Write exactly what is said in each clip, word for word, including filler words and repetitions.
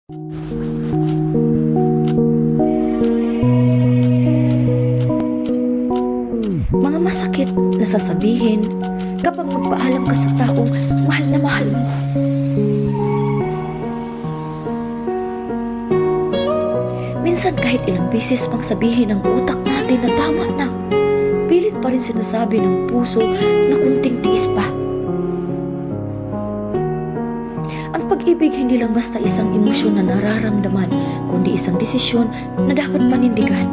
Mga masakit na sasabihin kapag magpaalam ka sa taong mahal na mahal mo. Minsan kahit ilang beses pang sabihin ng utak natin na tama na, pilit pa rin sinasabi ng puso na kunting tiis pa. Ang pag-ibig hindi lang basta isang emosyon na nararamdaman, kundi isang desisyon na dapat panindigan.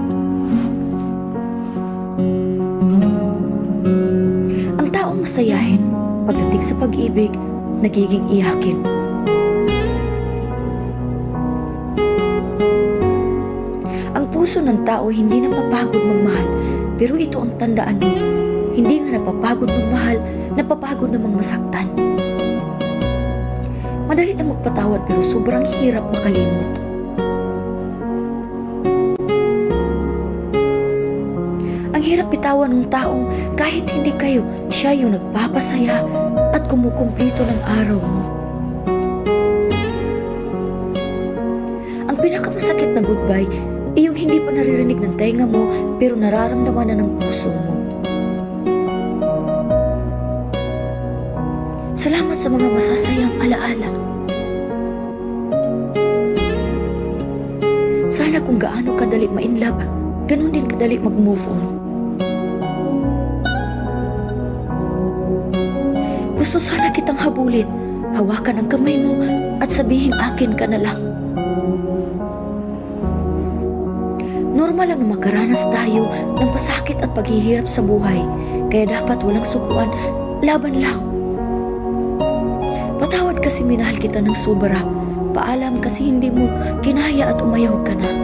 Ang taong masayahin, pagdating sa pag-ibig, nagiging iyakin. Ang puso ng tao hindi napapagod magmahal, pero ito ang tandaan mo, hindi nga napapagod magmahal, napapagod namang masaktan. Madali na magpatawad pero sobrang hirap makalimot. Ang hirap bitawan ng taong kahit hindi kayo, siya yung nagpapasaya at kumukumplito ng araw mo. Ang pinakamasakit na goodbye, iyong hindi pa naririnig ng tenga mo pero nararamdaman na ng puso mo. Salamat sa mga masasayang alaala. Sana kung gaano kadali ma-inlove, ganun din kadali mag-move on. Gusto sana kitang habulin, hawakan ang kamay mo at sabihin akin ka na lang. Normal lang na makaranas tayo ng pasakit at paghihirap sa buhay, kaya dapat walang sukuan, laban lang. Patawad kasi minahal kita ng sobra, paalam kasi hindi mo kinaya at umayaw ka na.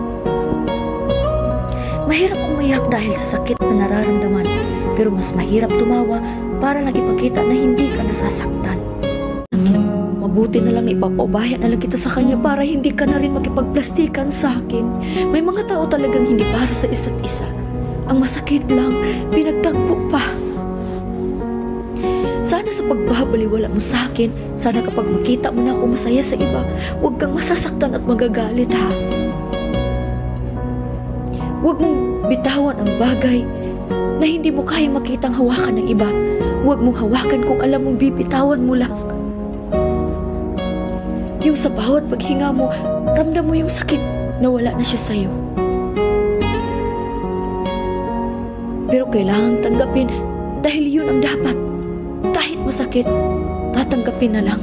Mahirap umayak dahil sa sakit na nararamdaman, pero mas mahirap tumawa para lang ipakita na hindi ka nasasaktan. Mabuti na lang ipapaubaya na lang kita sa kanya para hindi ka na rin makipagplastikan sa akin. May mga tao talagang hindi para sa isa't isa. Ang masakit lang, pinagtagpo pa. Sana sa pagbabaliwala mo sa akin, sana kapag makita mo na ako masaya sa iba, huwag kang masasaktan at magagalit ha. Huwag mong bitawan ang bagay na hindi mo kaya makitang hawakan ng iba. Huwag mong hawakan kung alam mong bibitawan mo lang. Yung sa bawat paghinga mo, ramdam mo yung sakit na wala na siya sa'yo. Pero kailangang tanggapin dahil yun ang dapat. Kahit masakit, tatanggapin na lang.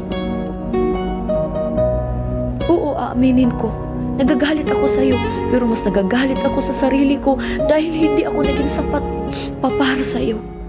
Oo, aaminin ko. Nagagalit ako sa'yo, pero mas nagagalit ako sa sarili ko dahil hindi ako naging sapat pa para sa'yo.